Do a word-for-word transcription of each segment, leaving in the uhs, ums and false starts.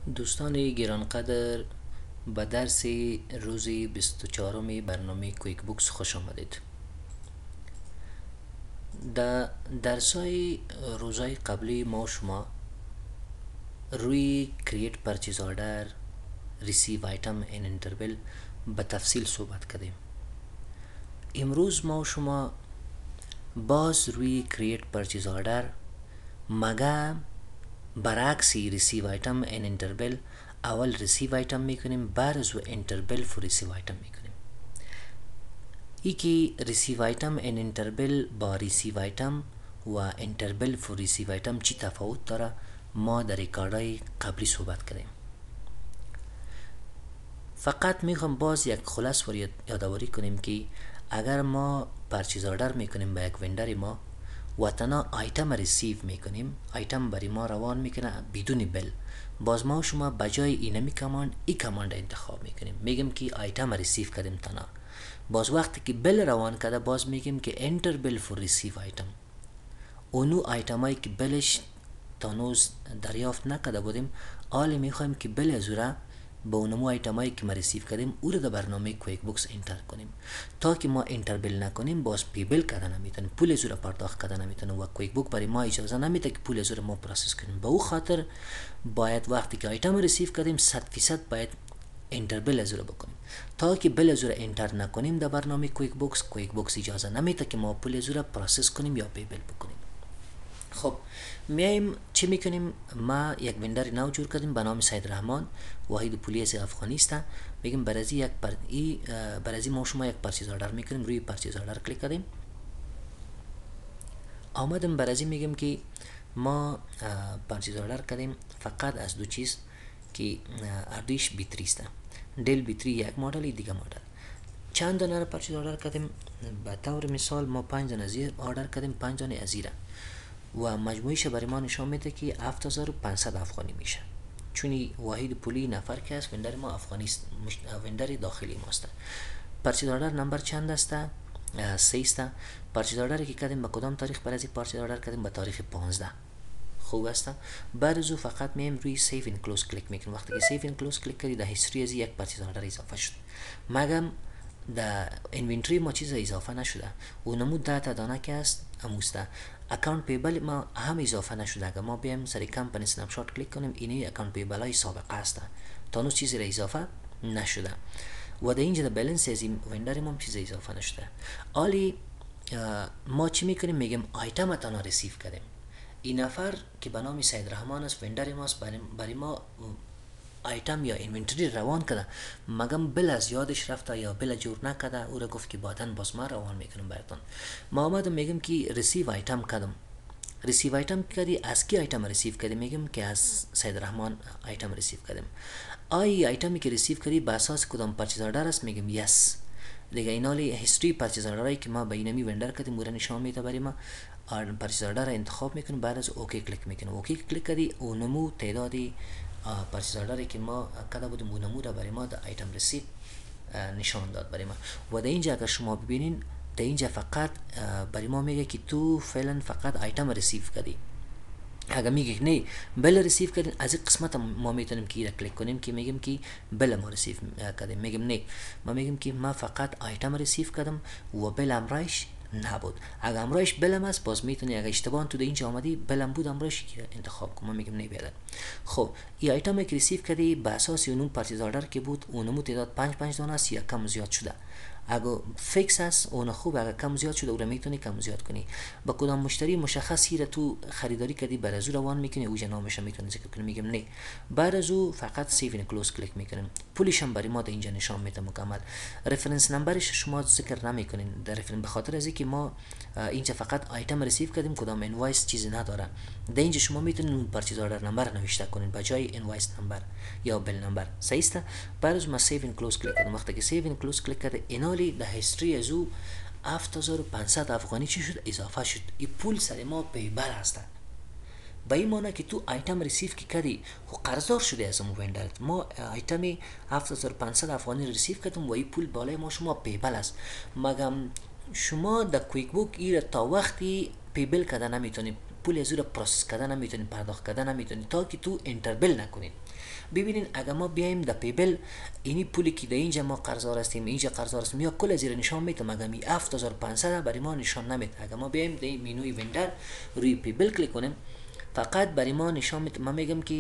دوستان گرانقدر به درس روز بیست و چهارم برنامه کویک بوکس خوش آمدید. در درسای روزای قبلی ما شما روی کرییت پرچیز آردر، ریسیو آیتم این انتربل به تفصیل صحبت کردیم. امروز ما شما باز روی کرییت پرچیز آردر مگه برعکسی ریسیو آیتم این انتربل اول ریسیو آیتم میکنیم بعد از انتربل فور ریسیو آیتم میکنیم. ای که ریسیو آیتم این انتربل با ریسیو آیتم و انتربل فور ریسیو آیتم چی تفاوت داره ما در ریکاردای قبلی صحبت کردیم. فقط میخوام باز یک خلاص یادآوری کنیم که اگر ما پرچیز آردر میکنیم به یک وندر ما و تنها آیتم ریسیو میکنیم، آیتم برای ما روان میکنه بدون بل، باز ما شما بجای اینمی کماند ای کماند انتخاب میکنیم، میگیم که آیتم ریسیو کردیم تنها. باز وقتی که بل روان کرده باز میگیم که انتر بل فور ریسیو آیتم. اونو آیتم هایی که بلش تانوز دریافت نکرده بودیم آلی میخوایم که بل ازوره با اونمو آیتم هایی که ما ریسیو کردیم او رو در برنامه کویک بوکس انتر کنیم. تا که ما انتر بل نکنیم باز پی بل کردن نمیتونیم، پول ازوره پرداخت کردن نمیتونیم و کویک بوک برای ما اجازه نمیده که پول ازوره ما پروسس کنیم. به او خاطر باید وقتی که آیتم ریسیو کردیم صد فیصد باید انتر بل ازوره بکنیم. تا که بل ازوره انتر نکنیم در برنامه کویک بوکس، کویک بوکس اجازه نمیده که ما پول ازوره پروسس کنیم یا پی بل بکنیم. خب میایم چی میکنیم؟ ما یک وندر نو جور کردیم به نام سید رحمان، واحد پولی از افغانستان. میگیم برازی یک پر ای برازی ما شما یک پرچیز آردر میکنیم، روی پرچیز آردر کلیک کردیم. آمدیم برازی میگیم که ما پرچیز آردر کردیم فقط از دو چیز که اردیش بیتری است. دل بیتری یک مدل دیگه مدل. چند دانه پرچیز آردر کردیم؟ به طور مثال ما پنج دانه زیر آردر کردیم، پنج دانه ازیره و مجموعیش برای ما نشان میده که هفت هزار و پانصد افغانی میشه، چون واحد پولی نفر که است وندر ما افغانی است، وندر داخلی ماست. پرچیز آردر نمبر چند است؟ سه است. پرچیز آردری که کردیم به کدام تاریخ برای پرچیز آردر کردیم؟ به تاریخ پانزده. خوب است. بعد از او فقط میم روی سیو این کلوز کلیک میکنیم. وقتی که سیو این کلوز کلیک کردی در هیستوری از یک پرچیز آردر اضافه شد. مگم در انوینتری ما چیز اضافه نشده، اونمو داتا دانه که است اموسته. اکانت پیبل ما هم اضافه نشده. اگر ما بیایم سری کمپانی سنپ شات کلیک کنیم اینی اکانت پیبل های سابقه است، تانوس چیزی را اضافه نشده و در اینجا در بالانس از این وندر ما چیز اضافه نشده. آلی ما چی میکنیم؟ میگیم آیتم تانا ریسیو کردیم. این نفر که به نام سید رحمان است وندر ماست، برای ما آیتم یا اینوینتری روان کرده، مگم بل از یادش رفته یا بل جور نکرده، او را گفت که بعدن باز ما روان میکنم براتون. ما آمدم میگم که ریسیو آیتم کردم. ریسیو آیتم کردی؟ از کی آیتم ریسیو کردی؟ میگم که از سید رحمان آیتم ریسیو کردم. آی آیتمی که ریسیو کردی به اساس کدام پرچیز آردر است؟ میگم یس. دیگه اینالی هیستوری پرچیز آردری که ما به اینمی وندر کردیم مورا نشان میده برای ما. پرچیز آردر انتخاب میکنیم، بعد از اوکی کلیک میکنیم. اوکی کلیک کردی اونمو تعدادی پرچیز آردری که ما کرده بودیم اونمو را برای ما در آیتم ریسیو نشان داد برای ما. و در اینجا اگر شما ببینین در اینجا فقط برای ما میگه که تو فعلا فقط آیتم ریسیو کردی. اگر میگه نه بل ریسیو کردین، از این قسمت ما میتونیم که را کلیک کنیم که میگیم که بل ما ریسیو کردیم. میگم نه، ما میگیم که ما فقط آیتم ریسیو کردم و بل امرایش نبود. اگر امرایش بلم است باز میتونی، اگر اشتباه تو در اینجا آمدی بلم بود امرایش انتخاب کن. ما میگم نه بیادر. خب این آیتم که ریسیو کردی به اساس اون پرچیز آردر که بود اونمو تعداد پنج پنج دانه است یا کم زیاد شده. اگه فیکس است اون خوب، اگه کم زیاد شده او را میتونی کم زیاد کنی. با کدام مشتری مشخصی را تو خریداری کردی بر از او روان میکنی، او نامش میتونی ذکر کنی. میگم نه، بعد از او فقط سیو این کلوز کلیک میکنیم. پولش هم برای ما در اینجا نشان میده مکمل. رفرنس نمبرش شما ذکر نمیکنین در رفرنس، به خاطر از اینکه ما اینجا فقط آیتم ریسیو کردیم، کدام انوایس چیزی نداره. در اینجا شما میتونین اون پرچیز آردر نمبر نوشته کنین به جای انوایس نمبر یا بل نمبر. صحیح است. بعد از ما سیو این کلوز کلیک کردم. وقتی که سیو این کلوز کلیک کرده اینالی در هیستوری از او هفت هزار و پانصد افغانی چی شد؟ اضافه شد. این پول سر ما پیبر هست. به این معنی که تو آیتم ریسیو که کردی خو قرضدار شده از اون وندرت. ما آیتمی هفت هزار و پانصد افغانی ریسیو کردم و این پول بالای ما شما پیبل است. مگم شما در کویک بوک ای تا وقتی پیبل کردن نمیتونی، پول از او را پروسس کردن نمیتونی، پرداخت کردن نمیتونی تا که تو انتربل نکنید. ببینین اگر ما بیایم در پیبل اینی پولی که در اینجا ما قرضدار هستیم اینجا قرضدار هستیم یا کل زیر نشان میتم، اگر می هفت هزار و پانصد برای ما نشان نمیده. اگر ما بیایم در مینوی وندر روی پیبل کلیک کنیم فقط برای ما نشان میده. من میگم که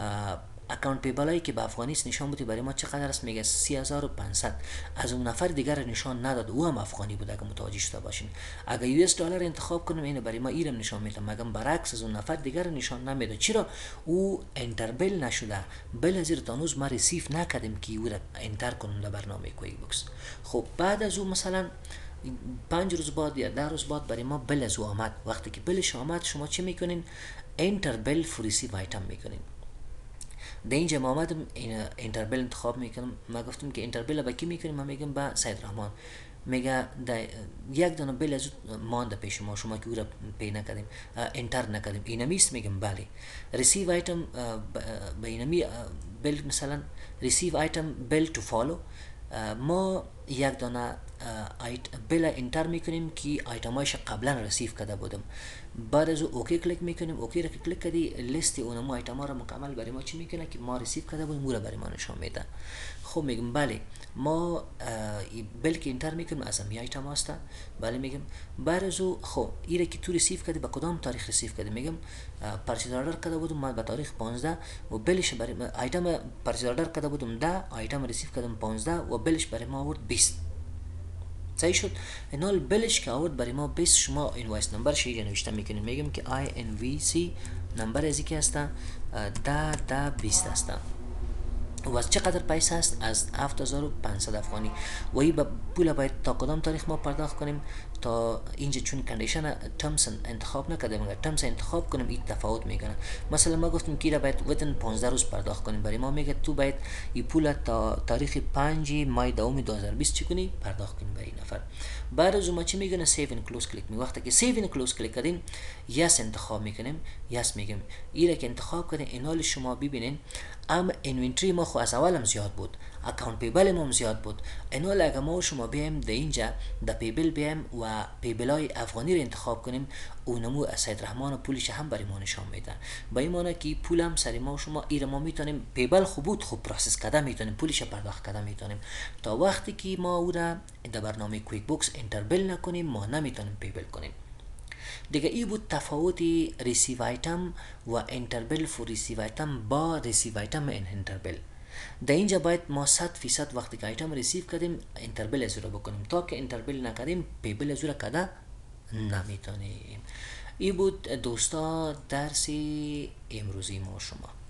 اکانت پیبلایی که به افغانی است نشان بودی برای ما چقدر است، میگه سی هزار و پانصد. از اون نفر دیگر نشان نداد، او هم افغانی بود اگه متوجه شده باشین. اگه یو اس دلار انتخاب کنم اینو برای ما ایرم نشان میده، مگم برعکس از اون نفر دیگر نشان نمیده. چرا؟ او انتربل نشده، بل از تا هنوز ما ریسیو نکردیم که او را انتر کنم در برنامه کویک بوکس. خب بعد از او مثلا پنج روز بعد یا ده روز بعد برای ما بل از او آمد. وقتی که بلش آمد شما چی میکنین؟ انتر بل فور ریسیو آیتم میکنین. در اینجا ما آمدم انتربل انتخاب میکنم. ما گفتم که انتربل با کی میکنیم؟ من میگم با سید رحمان. میگه یک دانه بل از مانده پیش ما، شما که او را پی نکردیم انتر نکردیم، اینمیست؟ میگم بله. ریسیو آیتم به اینمی بل، مثلا ریسیو آیتم بل تو فالو، ما یک دانه بل انتر میکنیم که آیتمایش قبلا رسیو کرده بودم. بعد از او اوکی کلیک میکنیم. اوکی را که کلیک کردی لیست اونمو آیتما را مکمل برای ما چی میکنه که ما رسیو کرده بودیم او را برای ما نشان میده. خب میگم بله ما بل که انتر میکنیم از امی آیتم هسته. بله میگم. بعد از او خب ایره که تو رسیو کردی به کدام تاریخ رسیو کردی؟ میگم پرچیز آردر کرده بودم ما به تاریخ پانزده و بلش برای آیتم پرچیز آردر کرده بودم ده، آیتم رسیو کردم پانزده و بلش برای ما آورد بیست. صحیح شد؟ اینال بلش که آورد برای ما بیست، شما اینوایس نمبرش اینجا نوشته میکنین. میگم که آی ان وی سی نمبر از کی هسته؟ ده ده بیست هسته. و از چقدر پیسه است؟ از هفت هزار و پانصد افغانی. و این پول باید تا کدام تاریخ ما پرداخت کنیم؟ تا اینجا چون کندیشن ترمز انتخاب نکردیم، اگر ترمز انتخاب کنیم این تفاوت میکنه. مثلا ما گفتیم که باید ویتن پانزده روز پرداخت کنیم، برای ما میگه تو باید این پول تا تاریخ پنج مای دوم دو هزار و بیست چی کنی؟ پرداخت کنیم برای نفر. بعد از اون چی میگه؟ سیو ان کلوز کلیک می. وقتی که سیو ان کلوز کلیک کردیم یس انتخاب میکنیم. یس میگم ایره که انتخاب کردین اینال شما ببینین ام اینوینتری ما خو از اول هم زیاد بود، اکانت پیبل هم زیاد بود. اینال اگه ما شما بیایم در اینجا در پیبل بیایم و پیبل های افغانی رو انتخاب کنیم، اونمو سید رحمان پولش هم برای ما نشان میده. با این معنی که پول هم سری ما شما ایره ما میتونیم پیبل خوب بود خوب پروسس کرده میتونیم پولش پرداخت کرده میتونیم. تا وقتی که ما او را در برنامه کویک بوکس انتربل نکنیم ما نمیتونیم پیبل کنیم. دیگه ای بود تفاوت ریسیو آیتم و انتربل فور ریسیو آیتم با ریسیو آیتم ان انتربل. در اینجا باید ما صد فیصد وقتی که آیتم ریسیو کردیم انتربل از رو بکنیم، تا که انتربل نکردیم پیبل از رو کده نمیتونیم. ای بود دوستا درس امروزی ما شما.